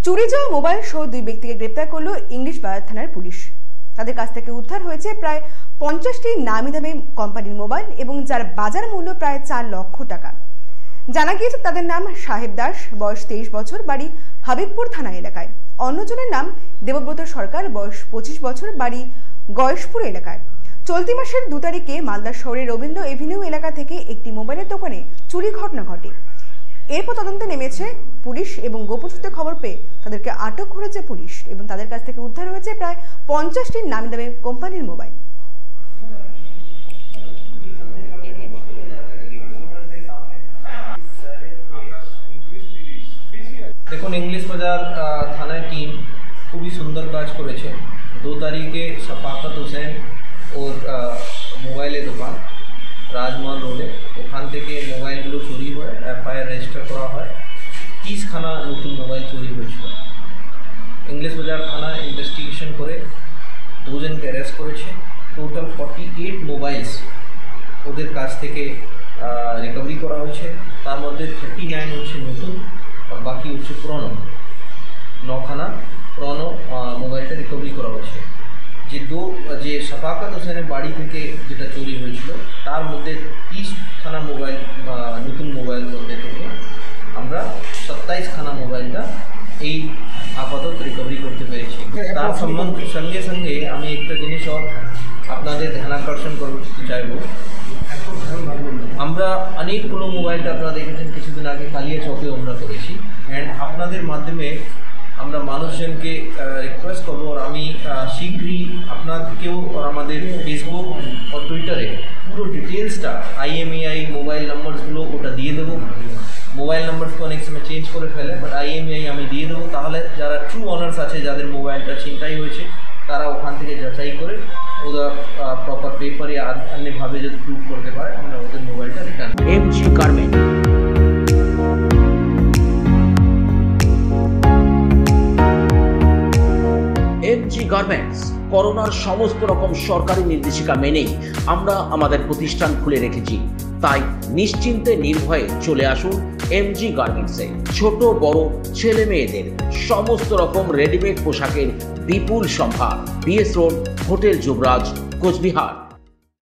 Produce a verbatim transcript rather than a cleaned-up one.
চুরি যাওয়া মোবাইল সহ দুই ব্যক্তিকে গ্রেপ্তার করলো ইংলিশ বাজার থানার পুলিশ। তাদের কাছ থেকে উদ্ধার হয়েছে প্রায় পঞ্চাশটি নামি দামি কোম্পানির মোবাইল এবং যার বাজার মূল্য প্রায় চার লক্ষ টাকা। জানা গিয়েছে তাদের নাম সাহেব দাস, বয়স তেইশ বছর, বাড়ি হাবিবপুর থানা এলাকায়। অন্যজনের নাম দেবব্রত সরকার, বয়স পঁচিশ বছর, বাড়ি গয়েশপুর এলাকায়। চলতি মাসের দু তারিখে মালদা শহরের রবীন্দ্র এভিনিউ এলাকা থেকে একটি মোবাইলের দোকানে চুরি ঘটনা ঘটে। এরপর তদন্তে নেমেছে পুলিশ এবং গোপন সূত্রে খবর পেয়ে তাদেরকে আটক করেছে পুলিশ এবং তাদের কাছ থেকে উদ্ধার হয়েছে প্রায় পঞ্চাশটি নামি দামি কোম্পানির মোবাইল। দেখুন, ইংলিশ বাজার থানার টিম খুবই সুন্দর কাজ করেছে। দু তারিখে শফাকত হোসেন ওর মোবাইলের দোকান রাজমহল রোডে, ওখান থেকে মোবাইলগুলো চুরি হয়, এফআইআর রেজিস্টার করা হয়। তিরিশখানা নতুন মোবাইল চুরি হয়েছিল। ইংলিশ বাজার থানা ইনভেস্টিগেশন করে দুজনকে অ্যারেস্ট করেছে। টোটাল ফর্টি এইট মোবাইলস ওদের কাছ থেকে রিকভারি করা হয়েছে। তার মধ্যে থার্টি নাইন হচ্ছে নতুন আর বাকি হচ্ছে পুরনো। নখানা পুরনো মোবাইলটা রিকভারি করা হয়েছে। যে দু যে শফাকত হোসেনের বাড়ি থেকে যেটা চুরি হয়েছিল তার মধ্যে তিরিশখানা মোবাইল নতুন মোবাইল মধ্যে থেকে আমরা সাতাইশখানা মোবাইলটা এই আপাতত রিকভারি করতে পেরেছি। তার সম্বন্ধ সঙ্গে সঙ্গে আমি একটা জিনিস আপনাদের ধ্যান আকর্ষণ করতে চাইব। আমরা অনেকগুলো মোবাইলটা আপনারা দেখেছেন কিছুদিন আগে কালিয়া চকে আমরা করেছি। অ্যান্ড আপনাদের মাধ্যমে আমরা মানুষজনকে রিকোয়েস্ট করবো, আর আমি শীঘ্রই আপনাদেরকেও আর আমাদের ফেসবুক ও টুইটারে পুরো ডিটেলসটা আইএমইআই মোবাইল নাম্বারসগুলো ওটা দিয়ে দেবো। মোবাইল নাম্বারসকে অনেক সময় চেঞ্জ করে ফেলে, বাট আইএমইআই আমি দিয়ে দেবো। তাহলে যারা ট্রু অনার্স আছে, যাদের মোবাইলটা ছিনতাই হয়েছে, তারা ওখান থেকে যাচাই করে ওরা প্রপার পেপারে আর অন্যভাবে যদি প্রুভ করতে পারে আমরা ওদের মোবাইলটা return. MG garment MG garments করোনার সমস্ত রকম সরকারি নির্দেশিকা মেনেই আমরা আমাদের প্রতিষ্ঠান খুলে রেখেছি। তাই নিশ্চিন্তে নির্ভয়ে চলে আসুন এমজি গার্মেন্টসে। ছোট বড় ছেলে মেয়েদের সমস্ত রকম রেডিমেড পোশাকের বিপুল সম্ভার। BS road, hotel Yuvraj, Cooch Behar.